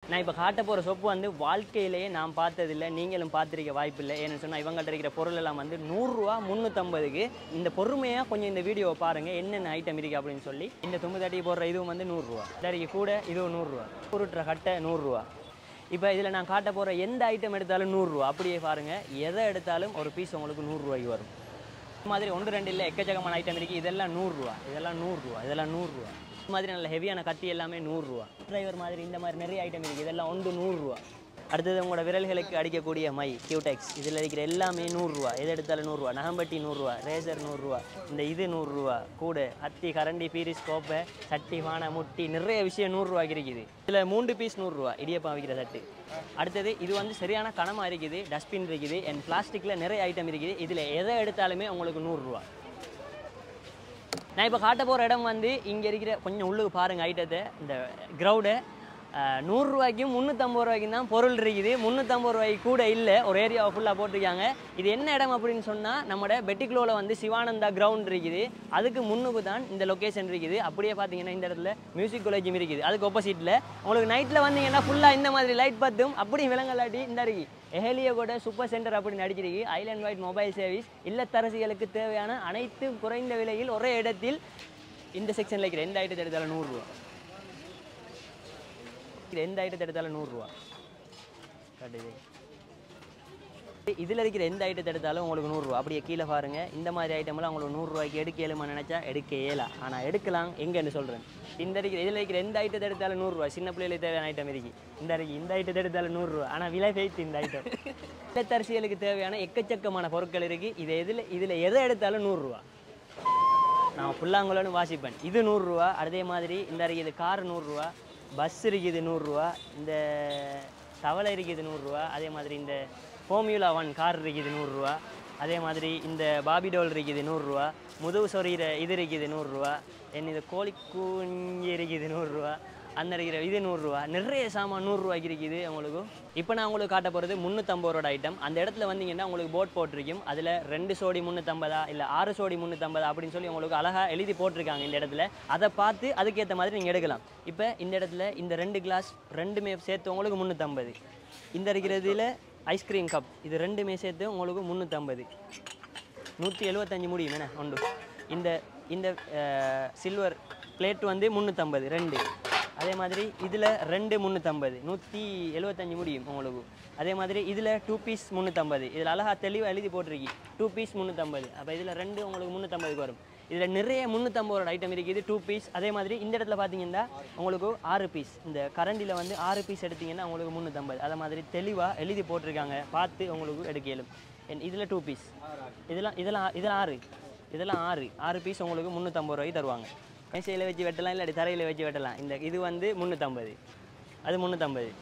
நான் இப்போ காட்ட போகிற சொப்பு வந்து வாழ்க்கையிலேயே நான் பார்த்ததில்லை, நீங்களும் பார்த்துருக்க வாய்ப்பில்லை. ஏன்னு சொன்னால் இவங்கள்ட்ட இருக்கிற பொருள் எல்லாம் வந்து 100 ரூபா 350க்கு. இந்த பொறுமையாக கொஞ்சம் இந்த வீடியோவை பாருங்கள் என்னென்ன ஐட்டம் இருக்குது அப்படின்னு சொல்லி. இந்த தும்பு தட்டி போடுற இதுவும் வந்து 100 ரூபா, தறிக்கு கூட இதுவும் 100 ரூபா, உருட்டுற கட்டை 100 ரூபா. இப்போ இதில் நான் காட்ட போகிற எந்த ஐட்டம் எடுத்தாலும் 100 ரூபா. அப்படியே பாருங்கள், எதை எடுத்தாலும் ஒரு பீஸ் உங்களுக்கு 100 ரூபாய்க்கு வரும். இந்த மாதிரி 1 2 இல்லை, எக்கச்சக்கமான ஐட்டம் இருக்குது. இதெல்லாம் 100 ரூபா, இதெல்லாம் 100 ரூபா, இதெல்லாம் 100 ரூபா. இந்த மாதிரி நல்ல ஹெவியான கத்தி எல்லாமே 100 ரூபா. டிரைவர் மாதிரி இந்த மாதிரி நிறைய ஐட்டம் இருக்குது. இதெல்லாம் 100 ரூபா. அடுத்தது உங்களோட விரல்களுக்கு அடிக்கக்கூடிய மை கியூடெக்ஸ், இதில் இருக்கிற எல்லாமே 100 ரூபா. எது எடுத்தாலும் 100 ரூபா. நகம்பட்டி 100 ரூபா, ரேசர் 100 ரூபா, இந்த இது 100 ரூபா. கூட அத்தி கரண்டி பீரிஸ் கோப்பை சட்டி பானை முட்டி நிறைய விஷயம் 100 ரூபாய்க்கு இருக்குது. இதில் 3 பீஸ் 100 ரூபா இடியப்பா வைக்கிற சட்டு. அடுத்தது இது வந்து சரியான கனமாக இருக்குது. டஸ்ட்பின் இருக்குது அண்ட் பிளாஸ்டிக்கில் நிறைய ஐட்டம் இருக்குது. இதில் எதை எடுத்தாலுமே உங்களுக்கு 100 ரூபா. நான் இப்போ காட்ட போகிற இடம் வந்து இங்கே இருக்கிற கொஞ்சம் உள்ளுக்கு பாருங்கள் ஐட்டத்தை. இந்த கிரவுடை 100 ரூபாய்க்கும் 350 ரூபாய்க்கும் தான் பொருள் இருக்குது. 350 ரூபாய்க்கு கூட இல்லை. ஒரு ஏரியாவை ஃபுல்லாக போட்டிருக்காங்க. இது என்ன இடம் அப்படின்னு சொன்னால் நம்மளோட பெட்டிக்குளோவில் வந்து சிவானந்தா கிரவுண்ட் இருக்குது. அதுக்கு முன்னுக்கு தான் இந்த லொக்கேஷன் இருக்குது. அப்படியே பார்த்தீங்கன்னா இந்த இடத்துல மியூசிக் காலேஜும் இருக்குது. அதுக்கு ஆப்போசிட்டில் உங்களுக்கு நைட்டில் வந்தீங்கன்னா ஃபுல்லாக இந்த மாதிரி லைட் பார்த்தும் அப்படி விலங்கலாட்டி இந்த இருக்கு எஹலியோட சூப்பர் சென்டர் அப்படின்னு நடிச்சிருக்கு. ஐலண்ட் வைட் மொபைல் சர்வீஸ் இல்லத்தரசிகளுக்கு தேவையான அனைத்து குறைந்த விலையில் ஒரே இடத்தில் இந்த செக்ஷனில் இருக்கிற எந்த ஐட்டத்தை எடுத்தாலும் 100 ரூபா. எந்த ஐட்டத்தை எடுத்தாலும் 100 ரூபா. இதில் இருக்கிற எந்த ஐட்டத்தை எடுத்தாலும் உங்களுக்கு 100 ரூபா. அப்படியே கீழே பாருங்கள், இந்த மாதிரி ஐட்டமெல்லாம் உங்களுக்கு 100 ரூபாய்க்கு எடுக்க இயலுமா நினச்சா எடுக்க இயலாம். ஆனால் எடுக்கலாம் எங்கன்னு சொல்கிறேன். இதில் இருக்கிற எந்த ஐட்டத்தை எடுத்தாலும் 100 ரூபா. சின்ன பிள்ளைகளுக்கு தேவையான ஐட்டம் இருக்குது. இந்த ஐட்டத்தை எடுத்தாலும் 100 ரூபா. ஆனால் விலை பேய்த்து இந்த ஐட்டம். இல்லத்தரசிகளுக்கு தேவையான எக்கச்சக்கமான பொருட்கள் இருக்குது. இதில் எதை எடுத்தாலும் 100 ரூபா. நான் ஃபுல்லாங்கலன்னு வாசிப்பேன். இது 100 ரூபா. அதே மாதிரி இந்த இருக்குது கார் 100 ரூபா, பஸ் இருக்குது 100 ரூபா, இந்த தவளை இருக்குது 100 ரூபா. அதே மாதிரி இந்த ஃபார்முலா 1 கார் இருக்குது 100 ரூபா. அதே மாதிரி இந்த பாபிடோல் இருக்குது 100 ரூபா. முதுகு சொறிகிற இது இருக்குது 100 ரூபா. இது கோழி குஞ்சு இருக்குது 100 ரூபா. அந்த இருக்கிற இது 100 ரூபா. நிறைய சாமான் 100 ரூபாய்க்கு இருக்குது உங்களுக்கு. இப்போ நான் உங்களுக்கு காட்ட போகிறது 350 ரூபா ஐட்டம். அந்த இடத்துல வந்தீங்கன்னா உங்களுக்கு போட் போட்டிருக்கும். அதில் 2 சோடி 350 இல்லை 6 சோடி 350 அப்படின்னு சொல்லி உங்களுக்கு அழகாக எழுதி போட்டிருக்காங்க இந்த இடத்துல. அதை பார்த்து அதுக்கேற்ற மாதிரி நீங்கள் எடுக்கலாம். இப்போ இந்த இடத்துல இந்த 2 கிளாஸ் ரெண்டுமே சேர்த்து உங்களுக்கு 350. இந்த இருக்கிறதுல ஐஸ்கிரீம் கப் இது ரெண்டுமே சேர்த்து உங்களுக்கு 350. 175 முடியும் என்ன ஒன்று. இந்த சில்வர் பிளேட் வந்து 350 2. அதே மாதிரி இதில் 2 350 175 முடியும் உங்களுக்கு. அதே மாதிரி இதில் 2 பீஸ் 350. இதில் அழகாக தெளிவாக எழுதி போட்டிருக்கு 2 பீஸ் 350. அப்போ இதில் 2 உங்களுக்கு 350 வரும். இதில் நிறைய 350 ரூபா ஐட்டம் இருக்குது 2 பீஸ். அதே மாதிரி இந்த இடத்துல பார்த்தீங்கன்னா உங்களுக்கு 6 பீஸ். இந்த கரண்டியில் வந்து 6 பீஸ் எடுத்திங்கன்னா உங்களுக்கு 350. அதே மாதிரி தெளிவாக எழுதி போட்டிருக்காங்க, பார்த்து உங்களுக்கு எடுக்க இயலும். இதில் 2 பீஸ். இதெல்லாம் 6 பீஸ் உங்களுக்கு 350 ரூபாய்க்கு தருவாங்க. மேசையில் வச்சு வெட்டலாம், இல்லாட்டி தரையில் வச்சு வெட்டலாம். இது வந்து 350, அது 350.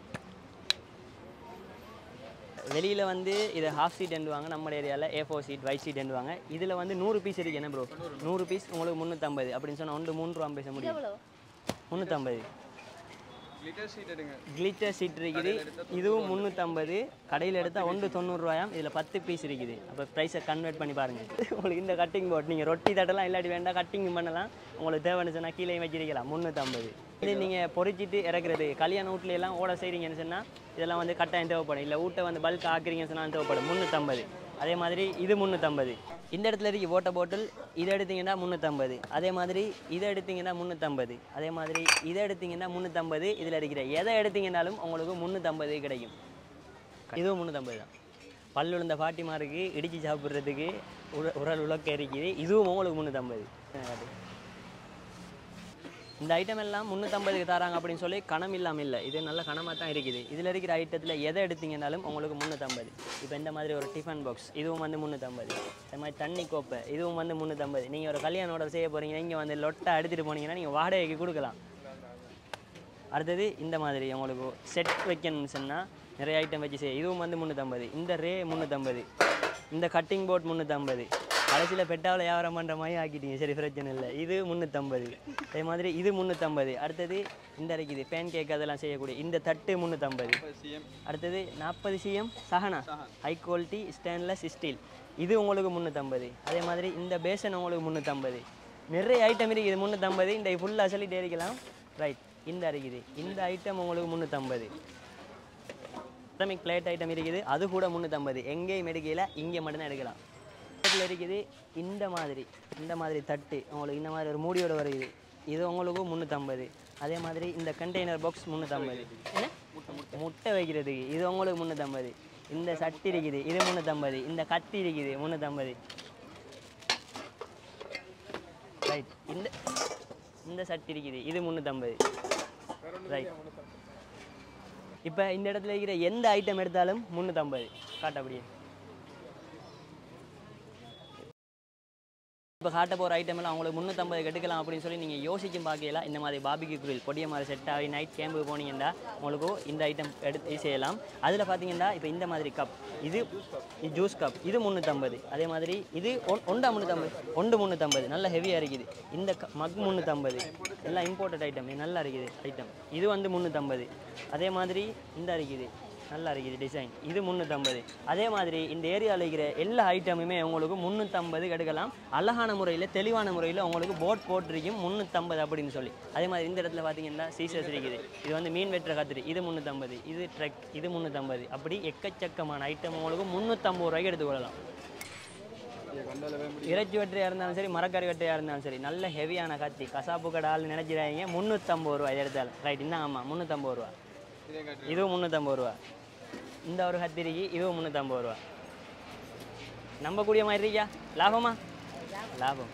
வெளியில் வந்து இதை ஹாஃப் சீட் எண்டுவாங்க. நம்ம ஏரியாவில் A4 சீட் ஒயிட் சீட் எண்டுவாங்க. இதில் வந்து 100 பீஸ் இருக்குது என்ன ப்ரோ. 100 பீஸ் உங்களுக்கு 350 அப்படின்னு சொன்னால் 3 ரூபா பேச முடியும். 350. கிளிட்டர் சீட் இருக்குது. இதுவும் 350. கடையில் எடுத்தால் 90 ரூபாயாம். இதில் 10 பீஸ் இருக்குது. அப்போ ப்ரைஸை கன்வெர்ட் பண்ணி பாருங்கள். உங்களுக்கு இந்த கட்டிங் போட் நீங்கள் ரொட்டி தட்டலாம், இல்லாட்டி வேண்டாம் கட்டிங் பண்ணலாம். உங்களுக்கு தேவைன்னு சொன்னால் கீழே வச்சிருக்கலாம் 350. இது நீங்கள் பொறிச்சிட்டு இறக்குறது கல்யாண வீட்லையெல்லாம் ஓட செய்கிறீங்கன்னு சொன்னால் இதெல்லாம் வந்து கட்டாயம் தேவைப்படும். இல்லை வீட்டை வந்து பல்க் ஆக்குறீங்கன்னு சொன்னால் தேவைப்படும் 350. அதே மாதிரி இது 350. இந்த இடத்துல இருக்கு வாட்டர் பாட்டில், இதை எடுத்திங்கன்னா 350. அதே மாதிரி இதை எடுத்திங்கன்னா 350. அதே மாதிரி இதை எடுத்திங்கன்னா 350. இதில் இருக்கிற எதை எடுத்திங்கன்னாலும் உங்களுக்கு 350 கிடைக்கும். இதுவும் 350 தான். பல் விழுந்த பாட்டிமாருக்கு இடித்து சாப்பிட்றதுக்கு உரல் உலக்க இருக்குது. இதுவும் உங்களுக்கு 350. இந்த ஐட்டம் எல்லாம் 350க்கு தராங்க அப்படின்னு சொல்லி கணம் இல்லாமல் இல்லை. இது நல்ல கணமாக தான் இருக்குது. இதில் இருக்கிற ஐட்டத்தில் எதை எடுத்திங்கனாலும் உங்களுக்கு 350. இப்போ இந்த மாதிரி ஒரு டிஃபன் பாக்ஸ் இதுவும் வந்து 350. இந்த மாதிரி தண்ணி கோப்பை இதுவும் வந்து 350. நீங்கள் ஒரு கல்யாண ஆர்டர் செய்ய போகிறீங்கன்னா இங்கே வந்து லொட்டை எடுத்துகிட்டு போனீங்கன்னா நீங்கள் வாடகைக்கு கொடுக்கலாம். அடுத்தது இந்த மாதிரி உங்களுக்கு செட் வைக்கணும்னு சொன்னால் நிறைய ஐட்டம் வச்சு செய்ய இதுவும் வந்து 350. இந்த ரே 350. இந்த கட்டிங் போர்ட் 350. கடைசியில் பெட்டாவில் வியாபாரம் பண்ணுற மாதிரி ஆக்கிட்டீங்க, சரி பிரச்சனை இல்லை. இது 350. அதே மாதிரி இது 350. அடுத்தது இந்த இருக்குது பேன் கேக் அதெல்லாம் செய்யக்கூடிய இந்த தட்டு 350. அடுத்தது 40 cm Sahana high quality stainless steel இது உங்களுக்கு 350. அதே மாதிரி இந்த பேசன் உங்களுக்கு 350. நிறைய ஐட்டம் இருக்குது 350. இந்த ஃபுல்லாக சொல்லிட்டே இருக்கலாம். ரைட், இந்த இருக்குது இந்த ஐட்டம் உங்களுக்கு 350. செரமிக் பிளேட் ஐட்டம் இருக்குது அது கூட 350. எங்கேயும் எடுக்கல, இங்கே மட்டும்தான் எடுக்கலாம். இதில் இருக்குது இந்த மாதிரி தட்டு உங்களுக்கு இந்த மாதிரி ஒரு மூடியோட வருது, இது உங்களுக்கு 350. அதே மாதிரி இந்த கண்டெய்னர் பாக்ஸ் 350. என்ன முட்டை வைக்கிறதுக்கு இது உங்களுக்கு 350. இந்த சட்டி இருக்குது இது 350. இந்த கத்தி இருக்குது 350. ரைட். இந்த சட்டி இருக்குது இது 350. ரைட். இப்போ இந்த இடத்துல இருக்கிற எந்த ஐட்டம் எடுத்தாலும் 350. காட்ட அப்படியே. இப்போ காட்ட போகிற ஐட்டம் எல்லாம் அவங்களுக்கு 350 எடுக்கலாம் அப்படின்னு சொல்லி நீங்கள் யோசிக்கும் பார்க்கலாம். இந்த மாதிரி பாபிக்யூ grill பொடிய மாதிரி செட் ஆகி நைட் கேம்பு போனீங்கன்னா உங்களுக்கு இந்த ஐட்டம் எடுத்து செய்யலாம். அதில் பார்த்தீங்கன்னா இப்போ இந்த மாதிரி கப் இது ஜூஸ் கப் இது 350. அதே மாதிரி இது ஒண்டா 350 நல்ல ஹெவியாக இருக்குது. இந்த மக் 350 எல்லாம் இம்போர்ட்டட் ஐட்டம் நல்லா இருக்குது ஐட்டம். இது வந்து 350. அதே மாதிரி இந்த இருக்குது நல்லா இருக்குது டிசைன் இது 350. அதே மாதிரி இந்த ஏரியாவில் இருக்கிற எல்லா ஐட்டமுமே உங்களுக்கு 350 எடுக்கலாம். அழகான முறையில் தெளிவான முறையில் உங்களுக்கு போட் போட்டிருக்கும் 350 அப்படின்னு சொல்லி. அதே மாதிரி இந்த இடத்துல பார்த்தீங்கன்னா சீசர்ஸ் இருக்குது, இது வந்து மீன் வெட்டுற கத்திரி இது 350, இது ட்ரக் இது 350. அப்படி எக்கச்சக்கமான ஐட்டம் உங்களுக்கு 350 ரூபாய்க்கு எடுத்துக்கொள்ளலாம். இறைச்சி வெட்டையாக இருந்தாலும் சரி, மரக்கறி வெட்டையாக இருந்தாலும் சரி, நல்ல ஹெவியான கத்தி கசாப்பு கடை ஆள் நினைச்சிடாதீங்க. 350 ரூபா எடுத்தாலும். ரைட். இந்த ஆமாம் 350 ரூபா. இதுவும் 350 ரூபா. இந்த ஒரு கத்திரிக்கு இதுவும் 350 ரூபா. நம்பக்கூடிய மாதிரி இருக்கியா? லாபமா? லாபம்.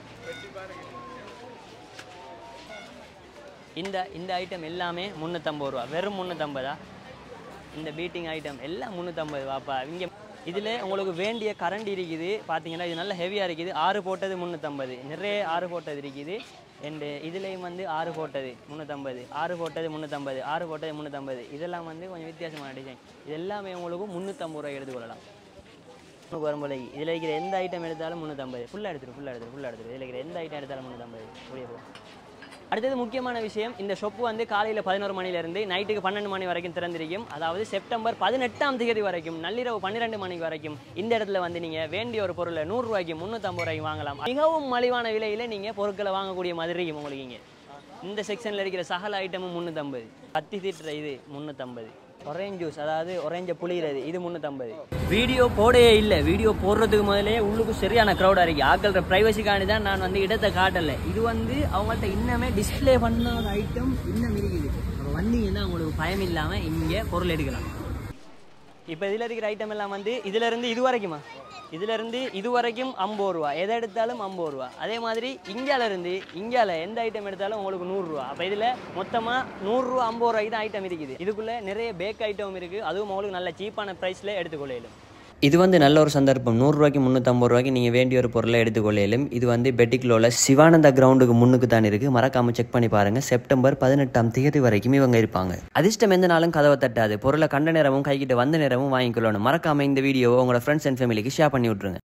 இந்த ஐட்டம் எல்லாமே 350 ரூபா. வெறும் 350. இந்த பீட்டிங் ஐட்டம் எல்லாம் 350 ரூபாப்பா. இங்கே இதில் உங்களுக்கு வேண்டிய கரண்ட் இருக்குது பார்த்தீங்கன்னா இது நல்ல ஹெவியாக இருக்குது. 6 போட்டது 350. நிறைய 6 போட்டது இருக்குது. அண்டு இதுலேயும் வந்து 6 போட்டது 350, 6 போட்டது 350, 6 போட்டது 350. இதெல்லாம் வந்து கொஞ்சம் வித்தியாசமான டிசைன். இது எல்லாமே உங்களுக்கு 350 ரூபாய் எடுத்துக்கொள்ளலாம். வரும்போது இதில் இருக்கிற எந்த ஐட்டம் எடுத்தாலும் 350. ஃபுல்லாக எடுத்துரு. இதில் இருக்கிற எந்த ஐட்டம் எடுத்தாலும் 350. புரிய போகும். அடுத்தது முக்கியமான விஷயம், இந்த ஷாப்பு வந்து காலையில் 11 மணிலேருந்து நைட்டுக்கு 12 மணி வரைக்கும் திறந்திருக்கும். அதாவது செப்டம்பர் 18ஆம் தேதி வரைக்கும் நள்ளிரவு 12 மணிக்கு வரைக்கும் இந்த இடத்துல வந்து நீங்கள் வேண்டிய ஒரு பொருளை 100 ரூபாய்க்கு 350 ரூபாய்க்கு வாங்கலாம். மிகவும் மலிவான விலையில் நீங்கள் பொருட்களை வாங்கக்கூடிய மாதிரி இருக்கும் உங்களுக்கு. இங்கே இந்த செக்ஷனில் இருக்கிற சகல ஐட்டமும் 350. கத்தி தீட்டுற இது 350. ஒரேஞ்ச் ஜூஸ் அதாவது ஒரேஞ்சை புளிகிறது இது 350. வீடியோ போடையே இல்லை. வீடியோ போடுறதுக்கு முதலே உள்ளுக்கு சரியான க்ரௌடாக இருக்குது. ஆக்கள ப்ரைவசிக்காண்டி தான் நான் வந்து இடத்தை காட்டலை. இது வந்து அவங்கள்ட்ட இன்னமே டிஸ்பிளே பண்ணாத ஐட்டம் இன்னும் இருக்குது. அப்போ வந்தீங்கன்னா உங்களுக்கு பயம் இல்லாமல் இங்கே பொருள் எடுக்கலாம். இப்போ இதில் இருக்கிற ஐட்டம் எல்லாம் வந்து இதிலேருந்து இது வரைக்குமா, இதிலேருந்து இது வரைக்கும் 50 ரூபா. எதை எடுத்தாலும் 50 ரூபா. அதே மாதிரி இங்கால எந்த ஐட்டம் எடுத்தாலும் உங்களுக்கு 100 ரூபா. அப்போ இதில் மொத்தமாக 100 ரூபா 50 ரூபாய்க்கு தான் ஐட்டம் இருக்குது. இதுக்குள்ளே நிறைய பேக் ஐட்டம் இருக்குது. அதுவும் உங்களுக்கு நல்ல சீப்பான ப்ரைஸில் எடுத்துக்கொள்ளையிலும். இது வந்து நல்ல ஒரு சந்தர்ப்பம். 100 ரூபாய்க்கு 350 ரூபாய்க்கு நீங்கள் வேண்டிய ஒரு பொருளை எடுத்துக்கொள்ளையிலும். இது வந்து பெட்டிக்லோவில் சிவானந்தா கிரவுண்டுக்கு முன்னுக்கு தான் இருக்குது. மறக்காமல் செக் பண்ணி பாருங்கள். செப்டம்பர் 18ஆம் தேதி வரைக்கும் இவங்க இருப்பாங்க. அதிர்ஷ்டம் எந்த நாளும் கதவை தட்டாது. பொருளை கண்ட நேரமும் கைக்கிட்ட வந்த நேரமும் வாங்கிக்கொள்ளணும். மறக்காமல் இந்த வீடியோவை உங்களோட ஃப்ரெண்ட்ஸ் அண்ட் ஃபேமிலிக்கு ஷேர் பண்ணி விட்ருங்க.